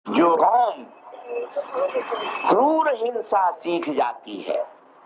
जो कौम क्रूर हिंसा सीख जाती है,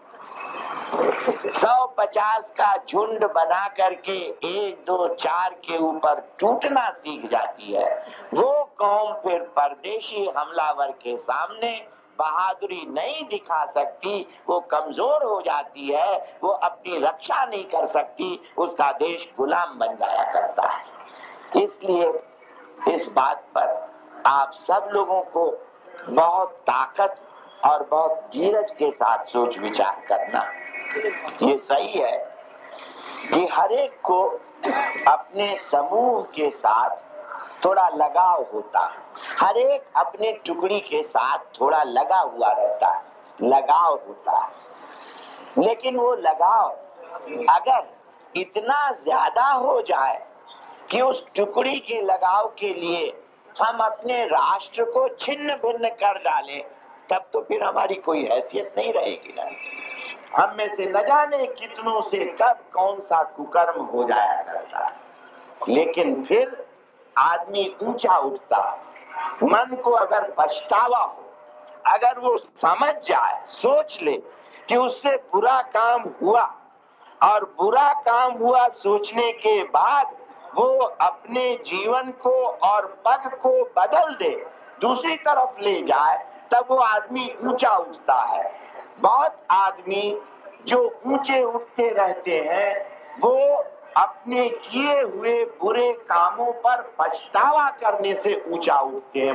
150 का झुंड बना करके 1, 2, 4 के ऊपर टूटना सीख जाती है, वो कौम फिर परदेशी हमलावर के सामने बहादुरी नहीं दिखा सकती, वो कमजोर हो जाती है, वो अपनी रक्षा नहीं कर सकती, उसका देश गुलाम बन जाया करता है। इसलिए इस बात पर आप सब लोगों को बहुत ताकत और बहुत धीरज के साथ सोच विचार करना। ये सही है कि हर एक को अपने समूह के साथ थोड़ा लगाव होता है, हर एक अपने टुकड़ी के साथ थोड़ा लगा हुआ रहता है, लगाव होता है। लेकिन वो लगाव अगर इतना ज्यादा हो जाए कि उस टुकड़ी के लगाव के लिए हम अपने राष्ट्र को छिन्न भिन्न कर डालें, तब तो फिर हमारी कोई हैसियत नहीं रहेगी ना। हम में से न जाने कितनों से कब कौन सा कुकर्म हो जाया करता है, लेकिन फिर आदमी ऊंचा उठता। मन को अगर पछतावा हो, अगर वो समझ जाए, सोच ले कि उससे बुरा काम हुआ, और बुरा काम हुआ सोचने के बाद वो अपने जीवन को और पग को बदल दे, दूसरी तरफ ले जाए, तब वो आदमी ऊंचा उठता है। बहुत आदमी जो ऊंचे उठते रहते हैं वो अपने किए हुए बुरे कामों पर पछतावा करने से ऊंचा उठते हैं।